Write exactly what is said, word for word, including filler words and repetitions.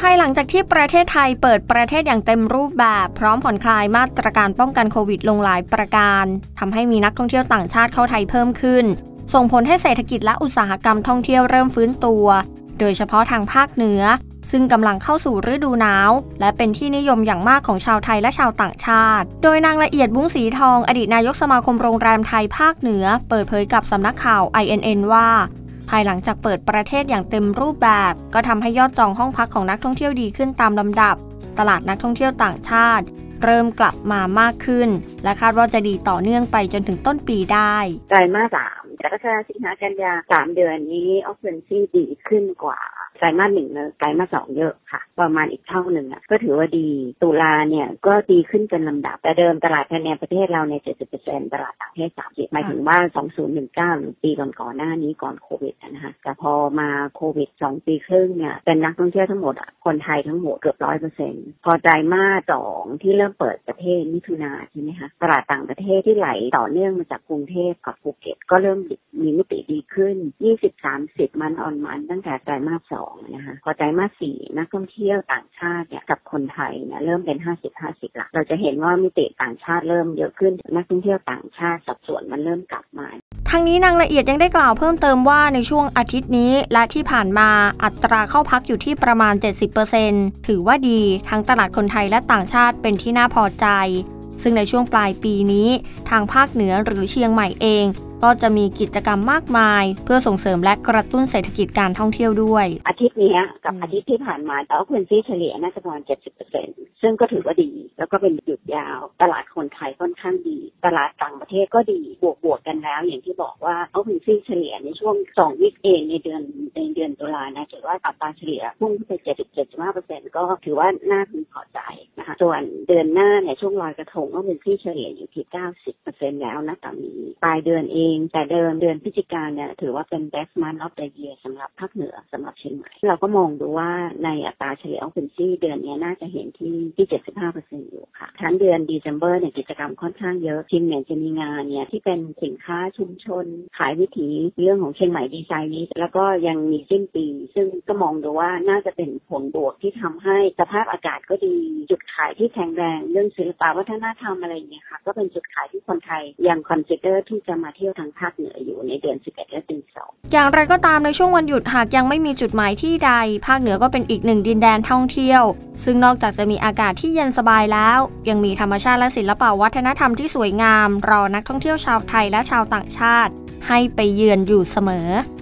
ายหลังจากที่ประเทศไทยเปิดประเทศอย่างเต็มรูปแบบพร้อมผ่อนคลายมาตรการป้องกันโควิดลงหลายประการทำให้มีนักท่องเที่ยวต่างชาติเข้าไทยเพิ่มขึ้นส่งผลให้เศรษฐกิจและอุตสาหกรรมท่องเที่ยวเริ่มฟื้นตัวโดยเฉพาะทางภาคเหนือซึ่งกำลังเข้าสู่ฤดูหนาวและเป็นที่นิยมอย่างมากของชาวไทยและชาวต่างชาติโดยนางละเอียดบุ้งสีทองอดีตนายกสมาคมโรงแรมไทยภาคเหนือเปิดเผยกับสำนักข่าว ไอ เอ็น เอ็น ว่าภายหลังจากเปิดประเทศอย่างเต็มรูปแบบก็ทำให้ยอดจองห้องพักของนักท่องเที่ยวดีขึ้นตามลำดับตลาดนักท่องเที่ยวต่างชาติเริ่มกลับมามากขึ้นและคาดว่าจะดีต่อเนื่องไปจนถึงต้นปีได้ไตรมาสสามกรกฎาคมสิงหากันยาสามเดือนนี้ออฟเฟนซี่ดีขึ้นกว่าไตรมาสหนึ่งเลยไตรมาสสองเยอะค่ะประมาณอีกเท่าหนึ่งอ่ะก็ถือว่าดีตุลาเนี่ยก็ดีขึ้นเป็นลำดับแต่เดิมตลาดภายในประเทศเราเนี่ย เจ็ดสิบเปอร์เซ็นต์ ตลาดต่างประเทศสามสิบหมายถึงว่าสองพันสิบเก้าหรือปีก่อนๆหน้านี้ก่อนโควิดนะคะแต่พอมาโควิดสองปีครึ่งเนี่ยเป็นนักท่องเที่ยวทั้งหมดอ่ะคนไทยทั้งหมดเกือบ ร้อยเปอร์เซ็นต์ พอไตรมาสสองที่เริ่มเปิดประเทศมิถุนาใช่ไหมคะตลาดต่างประเทศที่ไหลต่อเนื่องมาจากกรุงเทพกับภูเก็ตก็เริ่มมีมิติดีขึ้น ยี่สิบถึงสามสิบ มันออนมันตั้งแต่ไตรมาสสองนะคะพอไตรมาสสี่นักท่องเที่ยวต่างชาติเนี่ยกับคนไทยเนี่ยเริ่มเป็น ห้าสิบ ห้าสิบ ละเราจะเห็นว่ามิติต่างชาติเริ่มเยอะขึ้นนักท่องเที่ยวต่างชาติสัดส่วนมันเริ่มกลับมาทั้งนี้นางละเอียดยังได้กล่าวเพิ่มเติมว่าในช่วงอาทิตย์นี้และที่ผ่านมาอัตราเข้าพักอยู่ที่ประมาณ เจ็ดสิบเปอร์เซ็นต์ ถือว่าดีทั้งตลาดคนไทยและต่างชาติเป็นที่น่าพอใจซึ่งในช่วงปลายปีนี้ทางภาคเหนือหรือเชียงใหม่เองก็จะมีกิจกรรมมากมายเพื่อส่งเสริมและกระตุ้นเศรษฐกิจการท่องเที่ยวด้วยอาทิตย์นี้กับอาทิตย์ที่ผ่านมาเอาพื้นที่เฉลี่ยน่าจะประมาณ เจ็ดสิบเปอร์เซ็นต์ ซึ่งก็ถือว่าดีแล้วก็เป็นหยุดยาวตลาดคนไทยค่อนข้างดีตลาดต่างประเทศก็ดีบวกๆกันแล้วอย่างที่บอกว่าเอาพื้นที่เฉลี่ยในช่วงสองวีคเองในเดือนในเดือนตุลานะถือว่าอัตราเฉลี่ยพุ่งขึ้นไป เจ็ดสิบเจ็ดจุดห้าเปอร์เซ็นต์ ก็ถือว่าน่าพึงพอใจนะคะส่วนเดือนหน้าเนี่ยช่วงลอยกระทงก็พื้นที่เฉลี่ยอยู่ที่ เก้าสิบเปอร์เซ็นต์ แล้วนะตอนนี้ปลายเดือนเองแต่เดิมเดือนพฤศจิกายนเนี่ยถือว่าเป็น best month of the year สำหรับภาคเหนือสำหรับเชียงใหม่เราก็มองดูว่าในอัตราเฉลี่ย occupancy เดือนนี้น่าจะเห็นที่ที่ เจ็ดสิบห้าเปอร์เซ็นต์ อยู่ค่ะทั้งเดือน December เนี่ยกิจกรรมค่อนข้างเยอะเชียงใหม่จะมีงานเนี่ยที่เป็นสินค้าชุมชนขายวิถีเรื่องของเชียงใหม่ดีไซน์นี้แล้วก็ยังมีสิ้นปีซึ่งก็มองดูว่าน่าจะเป็นผลบวกที่ทำให้สภาพอากาศก็ดีจุดขายที่แข็งแรงเรื่องศิลปวัฒนธรรมอะไรอย่างเงี้ยค่ะก็เป็นจุดขายที่คนไทยยัง consider ที่จะมาเที่ยวทางภาคเหนืออยู่ในเดือนสิบเอ็ดและเดือนสองอย่างไรก็ตามในช่วงวันหยุดหากยังไม่มีจุดหมายที่ใดภาคเหนือก็เป็นอีกหนึ่งดินแดนท่องเที่ยวซึ่งนอกจากจะมีอากาศที่เย็นสบายแล้วยังมีธรรมชาติและศิลปวัฒนธรรมที่สวยงามรอนักท่องเที่ยวชาวไทยและชาวต่างชาติให้ไปเยือนอยู่เสมอ